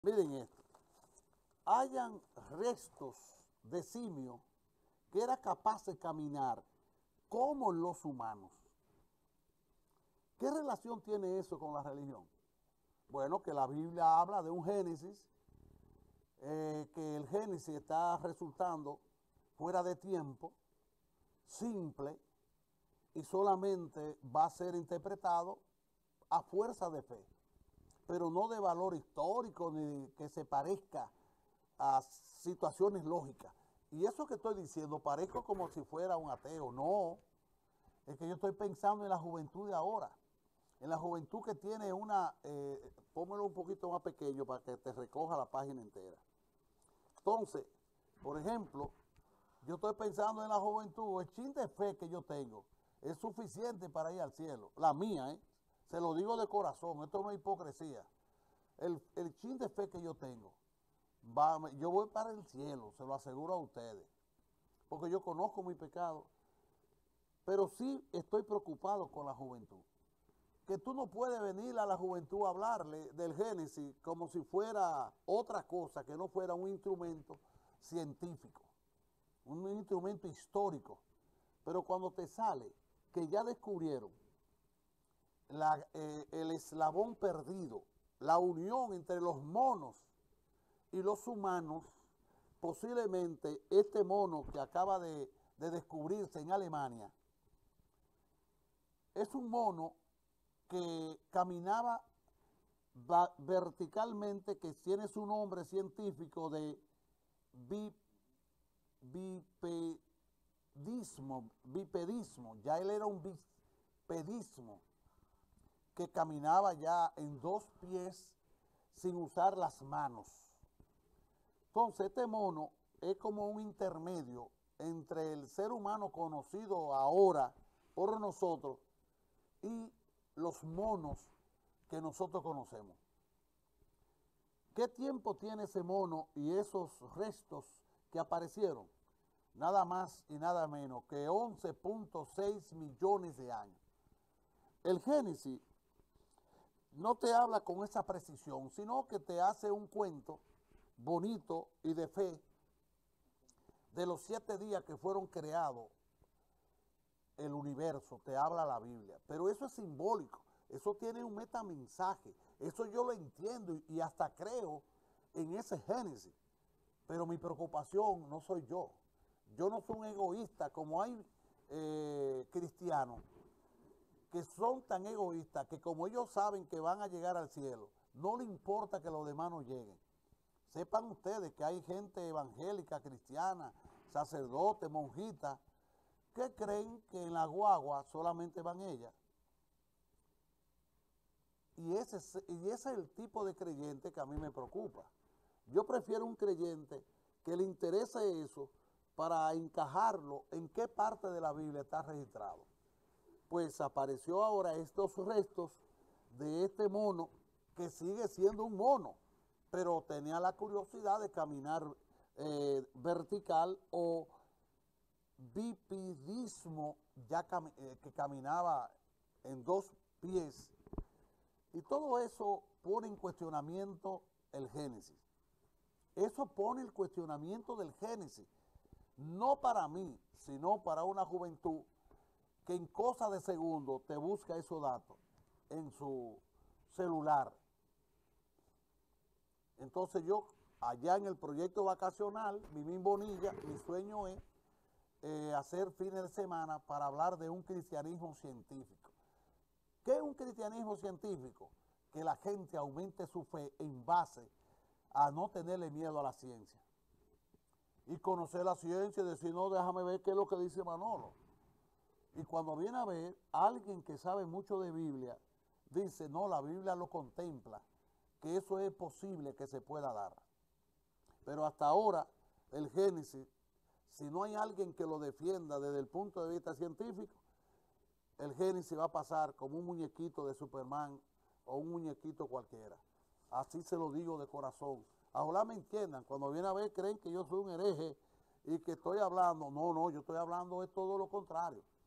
Miren esto. Hayan restos de simio que era capaz de caminar como los humanos. ¿Qué relación tiene eso con la religión? Bueno, que la Biblia habla de un Génesis, que el Génesis está resultando fuera de tiempo, simple, y solamente va a ser interpretado a fuerza de fe, pero no de valor histórico ni que se parezca a situaciones lógicas. Y eso que estoy diciendo, parezco como si fuera un ateo. No, es que yo estoy pensando en la juventud de ahora, en la juventud que tiene una, pónmelo un poquito más pequeño para que te recoja la página entera. Entonces, por ejemplo, yo estoy pensando en la juventud, el chin de fe que yo tengo es suficiente para ir al cielo, la mía, se lo digo de corazón, esto no es hipocresía. El chin de fe que yo tengo, yo voy para el cielo, se lo aseguro a ustedes, porque yo conozco mi pecado, pero sí estoy preocupado con la juventud. Que tú no puedes venir a la juventud a hablarle del Génesis como si fuera otra cosa, que no fuera un instrumento científico, un instrumento histórico. Pero cuando te sale que ya descubrieron el eslabón perdido, la unión entre los monos y los humanos, posiblemente este mono que acaba de descubrirse en Alemania, es un mono que caminaba verticalmente, que tiene su nombre científico de bipedismo, ya él era un bipedismo, que caminaba ya en dos pies sin usar las manos. Entonces este mono es como un intermedio entre el ser humano conocido ahora por nosotros y los monos que nosotros conocemos. ¿Qué tiempo tiene ese mono y esos restos que aparecieron? Nada más y nada menos que 11.6 millones de años. El Génesis no te habla con esa precisión, sino que te hace un cuento bonito y de fe de los 7 días que fueron creados el universo, te habla la Biblia. Pero eso es simbólico, eso tiene un metamensaje, eso yo lo entiendo y hasta creo en ese Génesis. Pero mi preocupación no soy yo. Yo no soy un egoísta, como hay cristianos que son tan egoístas que como ellos saben que van a llegar al cielo, no le importa que los demás no lleguen. Sepan ustedes que hay gente evangélica, cristiana, sacerdote, monjita, que creen que en la guagua solamente van ellas. Y ese es el tipo de creyente que a mí me preocupa. Yo prefiero un creyente que le interese eso para encajarlo en qué parte de la Biblia está registrado. Pues apareció ahora estos restos de este mono que sigue siendo un mono, pero tenía la curiosidad de caminar vertical o bipedismo, ya que caminaba en dos pies. Y todo eso pone en cuestionamiento el Génesis. Eso pone el cuestionamiento del Génesis, no para mí, sino para una juventud que en cosa de segundos te busca esos datos en su celular. Entonces yo, allá en el proyecto vacacional, Viví en Bonilla, mi sueño es hacer fines de semana para hablar de un cristianismo científico. ¿Qué es un cristianismo científico? Que la gente aumente su fe en base a no tenerle miedo a la ciencia. Y conocer la ciencia y decir, no, déjame ver qué es lo que dice Manolo. Y cuando viene a ver, alguien que sabe mucho de Biblia, dice, no, la Biblia lo contempla, que eso es posible que se pueda dar. Pero hasta ahora, el Génesis, si no hay alguien que lo defienda desde el punto de vista científico, el Génesis va a pasar como un muñequito de Superman o un muñequito cualquiera. Así se lo digo de corazón. Ojalá me entiendan, cuando viene a ver creen que yo soy un hereje y que estoy hablando, no, yo estoy hablando de todo lo contrario.